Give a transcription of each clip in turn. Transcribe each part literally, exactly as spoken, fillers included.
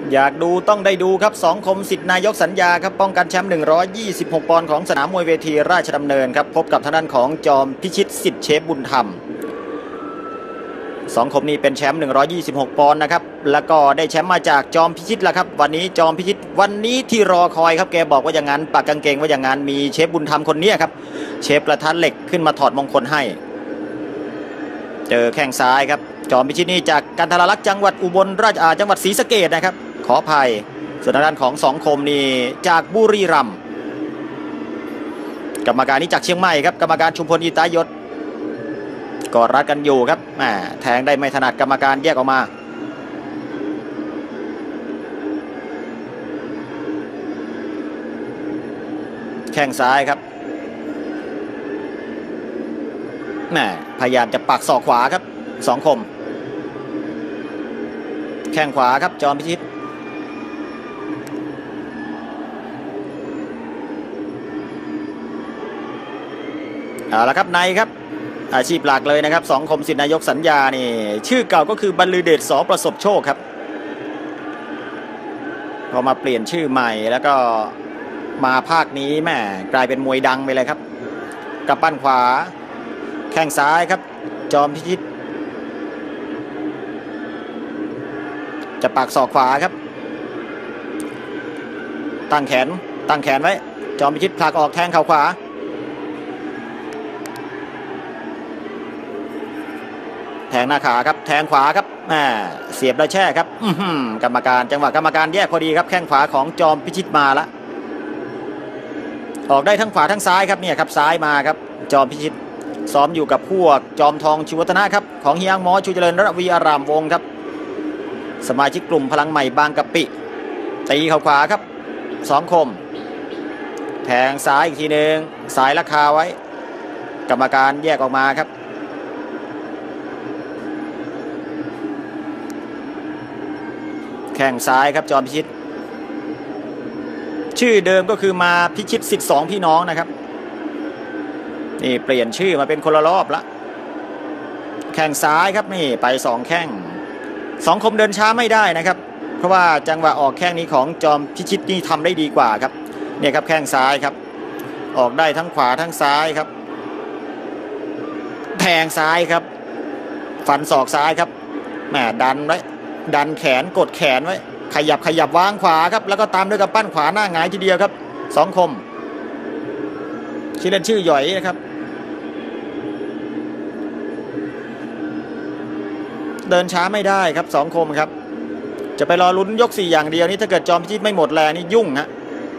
อยากดูต้องได้ดูครับสองคมสิทธินายกสัญญาครับป้องกันแชมป์หนึ่งร้อยยี่สิบหกปอนด์ของสนามมวยเวทีราชดำเนินครับพบกับทางด้านของจอมพิชิตสิทธิเชฟบุญธรรมสองคมนี้เป็นแชมป์หนึ่งร้อยยี่สิบหกปอนด์นะครับแล้วก็ได้แชมป์มาจากจอมพิชิตแล้วครับวันนี้จอมพิชิตวันนี้ที่รอคอยครับแกบอกว่าอย่างนั้นปากกางเกงว่าอย่างนั้นมีเชฟบุญธรรมคนนี้ครับเชฟกระทะเหล็กขึ้นมาถอดมงคลให้เจอแข้งซ้ายครับจอมพิชิตนี่จากกันทรลักษณ์จังหวัดอุบลราชจังหวัดศรีสะเกษนะครับขออภัยส่วนทางด้านของสองคมนี่จากบุรีรัมย์กรรมการนี้จากเชียงใหม่ครับกรรมการชุมพลอิตายศกอดรัดกันอยู่ครับแหมแทงได้ไม่ถนัดกรรมการแยกออกมาแข้งซ้ายครับแหมพยายามจะปักศอกขวาครับสองคมแข้งขวาครับจอมพิชิตเอาละครับในครับอาชีพหลักเลยนะครับสองคมสิทธินายกสัญญานี่ชื่อเก่าก็คือบรรลือเดชสอประสบโชคครับพอมาเปลี่ยนชื่อใหม่แล้วก็มาภาคนี้แม่กลายเป็นมวยดังไปเลยครับกับปั้นขวาแข้งซ้ายครับจอมพิชิตจะปักศอกขวาครับตั้งแขนตั้งแขนไว้จอมพิชิตผลักออกแทงเข่าขวาแทงหน้าขาครับแทงขวาครับแหมเสียบได้แช่ครับกรรมการจังหวะกรรมการแยกพอดีครับแข้งขวาของจอมพิชิตมาละออกได้ทั้งขวาทั้งซ้ายครับเนี่ยครับซ้ายมาครับจอมพิชิตซ้อมอยู่กับพวกจอมทองชูวัฒนะครับของเฮียงหมอชูเจริญระวีอารามวงครับสมาชิกกลุ่มพลังใหม่บางกะปิตีเข่าขวาครับสองคมแทงซ้ายอีกทีหนึ่งสายราคาไว้กรรมการแยกออกมาครับแข้งซ้ายครับจอมพิชิตชื่อเดิมก็คือมาพิชิตสิทธิ์สองพี่น้องนะครับนี่เปลี่ยนชื่อมาเป็นคนละรอบละแข้งซ้ายครับนี่ไปสองแข้งสองคมเดินช้าไม่ได้นะครับเพราะว่าจังหวะออกแข้งนี้ของจอมพิชิตนี่ทำได้ดีกว่าครับเนี่ยครับแข้งซ้ายครับออกได้ทั้งขวาทั้งซ้ายครับแทงซ้ายครับฟันศอกซ้ายครับแหมดันไว้ดันแขนกดแขนไว้ขยับขยับวางขวาครับแล้วก็ตามด้วยกับปั้นขวาหน้าหงายทีเดียวครับสองคมชื่อเล่นชื่อหย่อยนะครับเดินช้าไม่ได้ครับสองคมครับจะไปรอลุ้นยกสี่อย่างเดียวนี่ถ้าเกิดจอมพิชิตไม่หมดแรงนี่ยุ่งฮะ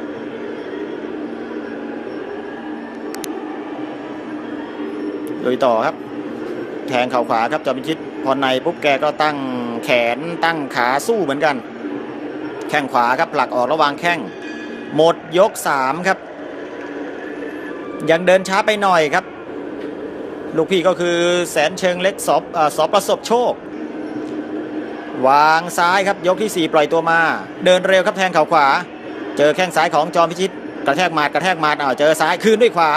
ลุยต่อครับแทงเข่าขวาครับจอมพิชิตพอในปุ๊บแกก็ตั้งแขนตั้งขาสู้เหมือนกันแข้งขวาครับผลักออกระหว่างแข้งหมดยกสามครับยังเดินช้าไปหน่อยครับลูกพี่ก็คือแสนเชิงเล็กสอบสอบประสบโชควางซ้ายครับยกที่สี่ปล่อยตัวมาเดินเร็วครับแทงเข่าขวาเจอแข้งซ้ายของจอมพิชิตกระแทกหมัดกระแทกหมัดอ้าวเจอซ้ายคืนด้วยขวา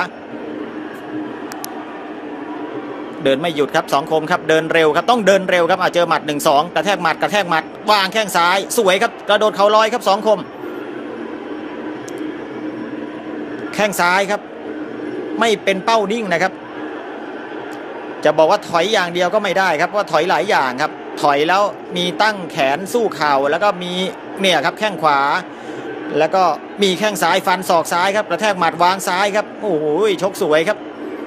เดินไม่หยุดครับสองคมครับเดินเร็วครับต้องเดินเร็วครับเจอหมัดหนึ่งสองกระแทกหมัดกระแทกหมัดวางแข้งซ้ายสวยครับกระโดดเข่าลอยครับสองคมแข้งซ้ายครับไม่เป็นเป้านิ่งนะครับจะบอกว่าถอยอย่างเดียวก็ไม่ได้ครับเพราะถอยหลายอย่างครับถอยแล้วมีตั้งแขนสู้เข่าแล้วก็มีเนี่ยครับแข้งขวาแล้วก็มีแข้งซ้ายฟันศอกซ้ายครับกระแทกหมัดวางซ้ายครับโอ้โหชกสวยครับ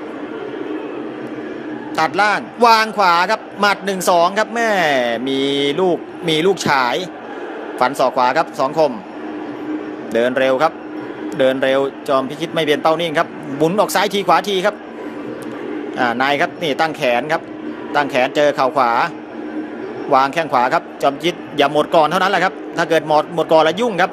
ตัดล่างวางขวาครับหมัดหนึ่งสองครับแม่มีลูกมีลูกฉายฟันศอกขวาครับสองคมเดินเร็วครับเดินเร็วจอมพิชิตไม่เปลี่ยนเป้านิ่งครับหมุนออกซ้ายทีขวาทีครับอ่านายครับนี่ตั้งแขนครับตั้งแขนเจอเข่าขวาวางแข้งขวาครับจอมพิชิตอย่าหมดก่อนเท่านั้นแหละครับถ้าเกิดหมดหมดก่อนแล้วยุ่งครับ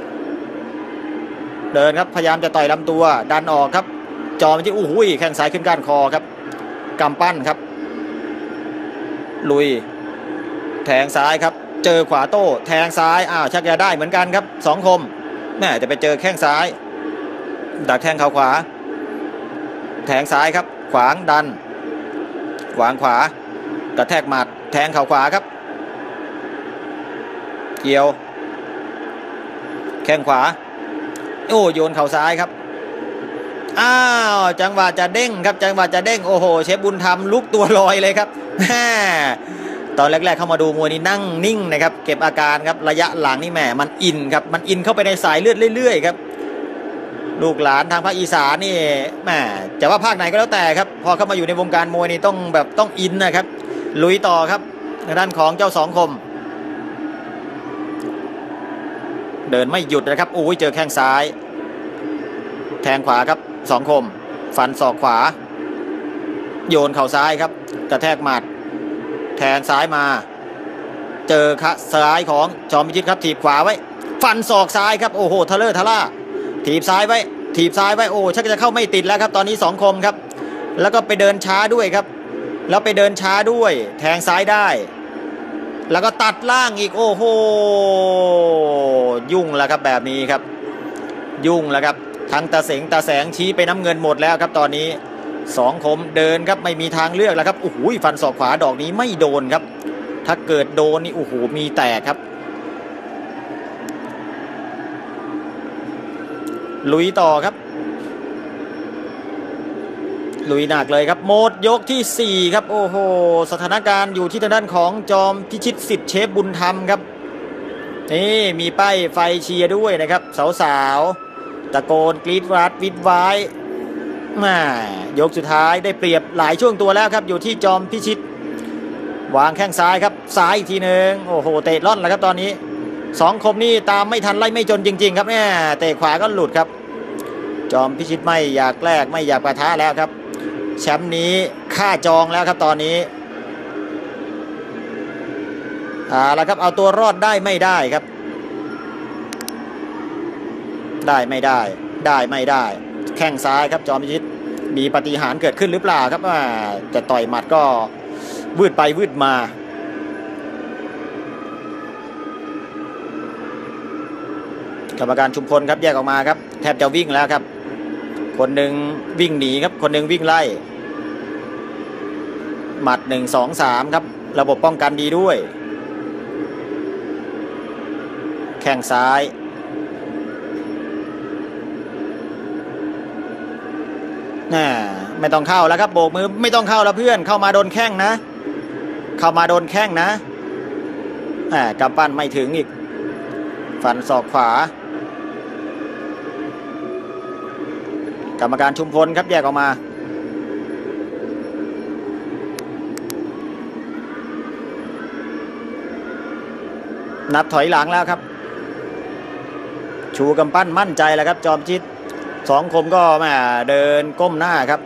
เดินครับพยายามจะต่อยลำตัวดันออกครับจอมพิชิตโอ้โหแข้งซ้ายขึ้นก้านคอครับกำปั้นครับลุยแทงซ้ายครับเจอขวาโต้แทงซ้ายอ้าวชักจะได้เหมือนกันครับสองคมแม่จะไปเจอแข้งซ้ายดักแทงเข่าขวาแทงซ้ายครับขวางดันวางขวากระแทกหมัดแทงเข่าขวาครับเกี่ยวข้งขวาโอ้โยนเข่าซ้ายครับอ้าวจังหวะจะเด้งครับจังหวะจะเด้งโอ้โหเชฟบุญธรรมลุกตัวลอยเลยครับแม่ตอนแรกๆเข้ามาดูมวยนี่นั่งนิ่งนะครับเก็บอาการครับระยะหลังนี่แหมมันอินครับมันอินเข้าไปในสายเลือดเรื่อยๆครับลูกหลานทางภาคอีสานนี่แหมจะว่าภาคไหนก็แล้วแต่ครับพอเข้ามาอยู่ในวงการมวยนี่ต้องแบบต้องอินนะครับลุยต่อครับทางด้านของเจ้าสองคมเดินไม่หยุดนะครับโอ้ยเจอแข้งซ้ายแทงขวาครับสองคมฟันศอกขวาโยนเข่าซ้ายครับกระแทกหมัดแทงซ้ายมาเจอขะซ้ายของจอมพิชิตครับถีบขวาไว้ฟันศอกซ้ายครับโอ้โหทะเลอร์ทะล่าถีบซ้ายไว้ถีบซ้ายไว้โอ้ชักจะเข้าไม่ติดแล้วครับตอนนี้สองคมครับแล้วก็ไปเดินช้าด้วยครับแล้วไปเดินช้าด้วยแทงซ้ายได้แล้วก็ตัดล่างอีกโอ้โหยุ่งแล้วครับแบบนี้ครับยุ่งแล้วครับทั้งตาเสงตาแสงชี้ไปน้ำเงินหมดแล้วครับตอนนี้สองคมเดินครับไม่มีทางเลือกแล้วครับโอ้โหฟันศอกขวาดอกนี้ไม่โดนครับถ้าเกิดโดนนี่โอ้โหมีแตกครับลุยต่อครับลุยหนักเลยครับหมดยกที่สี่ครับโอ้โหสถานการณ์อยู่ที่ทางด้านของจอมพิชิตสิทธิ์เชฟบุญธรรมครับนี่มีป้ายไฟเชียร์ด้วยนะครับสาวๆตะโกนกรี๊ดวัดวิดไว้มายกสุดท้ายได้เปรียบหลายช่วงตัวแล้วครับอยู่ที่จอมพิชิตวางแข้งซ้ายครับซ้ายอีกทีหนึ่งโอ้โหเตะล่อนแล้วครับตอนนี้สองคมนี่ตามไม่ทันไล่ไม่จนจริงๆครับเนี่ยเตะขวาก็หลุดครับจอมพิชิตไม่อยากแลกไม่อยากปะทะแล้วครับแชมป์นี้ค่าจองแล้วครับตอนนี้เอาละครับเอาตัวรอดได้ไม่ได้ครับได้ไม่ได้ได้ไม่ได้แข้งซ้ายครับจอมพิชิตมีปาฏิหาริย์เกิดขึ้นหรือเปล่าครับว่าจะต่อยหมัดก็วืดไปวืดมากรรมการชุมพลครับแยกออกมาครับแทบจะวิ่งแล้วครับคนหนึ่งวิ่งหนีครับคนหนึ่งวิ่งไล่หมัดหนึ่งสองสามครับระบบป้องกันดีด้วยแข้งซ้ายน่าไม่ต้องเข้าแล้วครับโบกมือไม่ต้องเข้าแล้วเพื่อนเข้ามาโดนแข้งนะเข้ามาโดนแข้งนะอ่ากำปั้นไม่ถึงอีกฟันศอกขวากรรมการชุมพลครับแยกออกมานับถอยหลังแล้วครับชูกำปั้นมั่นใจแล้วครับจอมชิดสองคมก็แม่เดินก้มหน้าครับ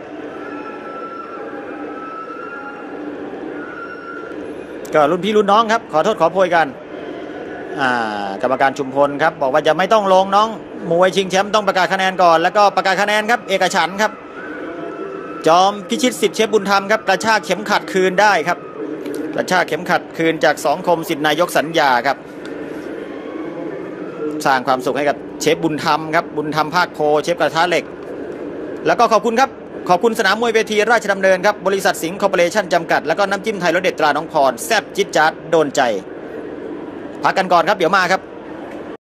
ก็รุ่นพี่รุ่นน้องครับขอโทษขอโพยกันอ่ากรรมการชุมพลครับบอกว่าจะไม่ต้องลงน้องมวยชิงแชมป์ต้องประกาศคะแนนก่อนแล้วก็ประกาศคะแนนครับเอกฉันท์ครับจอมพิชิตสิทธิ์เชฟบุญธรรมครับกระชากเข็มขัดคืนได้ครับกระชากเข็มขัดคืนจากสองคมสิทธินายกสัญญาครับสร้างความสุขให้กับเชฟบุญธรรมครับบุญธรรมภาคโพเชฟกระทะเหล็กแล้วก็ขอบคุณครับขอบคุณสนามมวยเวทีราชดำเนินครับบริษัทสิงห์คอร์ปอเรชั่นจำกัดแล้วก็น้ำจิ้มไทยรสเด็ดตราน้องพรแซ่บจิ๊ดจ๊าดโดนใจพักกันก่อนครับเดี๋ยวมาครับ